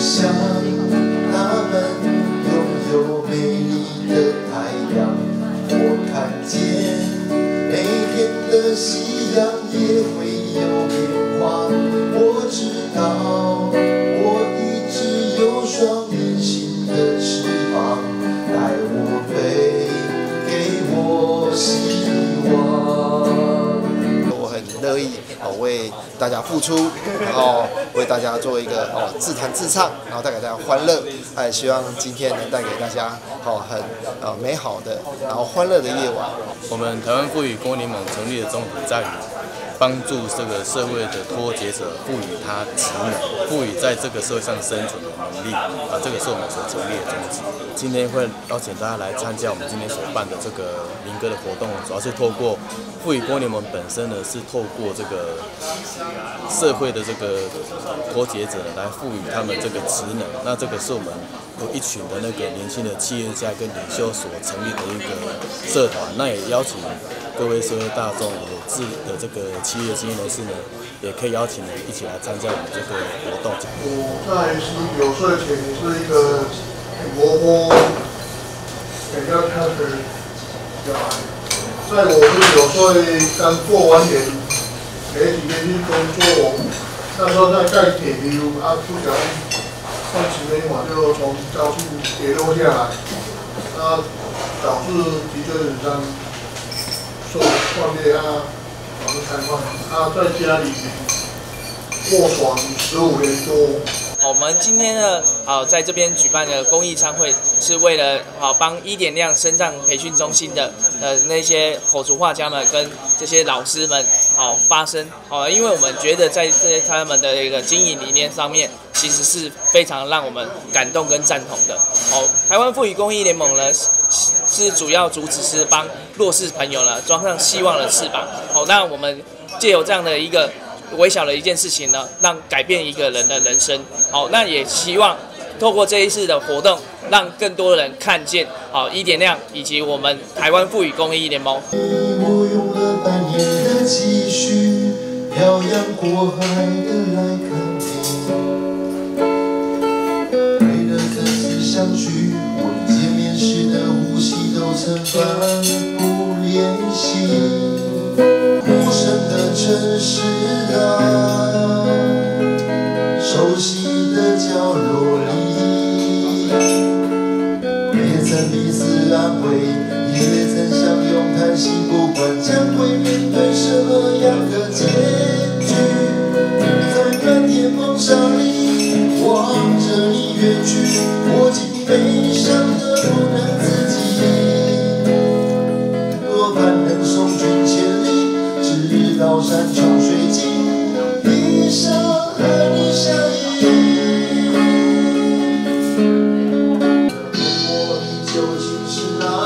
想他们拥有美丽的太阳，我看见每天的夕阳也会有变化。我知道我一直有双隐形的翅膀，带我飞，给我希望。我很乐意为大家付出，然后为大家做一个自弹自唱，然后带给大家欢乐。也希望今天能带给大家很美好的，然后欢乐的夜晚。 我们台湾妇女公益联盟成立的宗旨在于帮助这个社会的脱节者，赋予他职能，赋予在这个社会上生存的能力。这个是我们所成立的宗旨。今天会邀请大家来参加我们今天所办的这个民歌的活动，主要是透过妇女公益联盟本身呢，是透过这个社会的这个脱节者来赋予他们这个职能。那这个是我们有一群的那个年轻的企业家跟领袖所成立的一个社团。那也邀请各位社会大众有志的这个企业经营人士呢，也可以邀请你一起来参加我们这个活动。 我在19岁前是一个很活泼、比较开始小孩。在我19岁刚过完年，没几天去工作，那时候在盖铁流，不小心放10年瓦就从高处跌落下来，导致脊椎损伤。受创裂导致瘫痪。在家里卧床15年多。 我们今天呢，在这边举办的公益餐会，是为了帮1点亮身障培训中心的那些口述画家们跟这些老师们发声因为我们觉得在他们的一个经营理念上面，其实是非常让我们感动跟赞同的。台湾妇女公益联盟呢，是主要主旨是帮弱势朋友呢装上希望的翅膀。那我们借由这样的一个微小的一件事情呢，让改变一个人的人生。那也希望透过这一次的活动，让更多人看见1点亮以及我们台湾妇女公益联盟。 我用了半年的积蓄，漂洋过海的来看你，为了这次相聚，我见面时的呼吸都曾反复练习。陌生的城市啊，熟悉的角落里，也曾彼此安慰，也曾相拥叹息，不管将会面对什么样的结局，在漫天风沙里望着你远去，我竟悲伤得不能自己，多盼能送君千里，直到山穷水尽，一生和你相依。问我你究竟是哪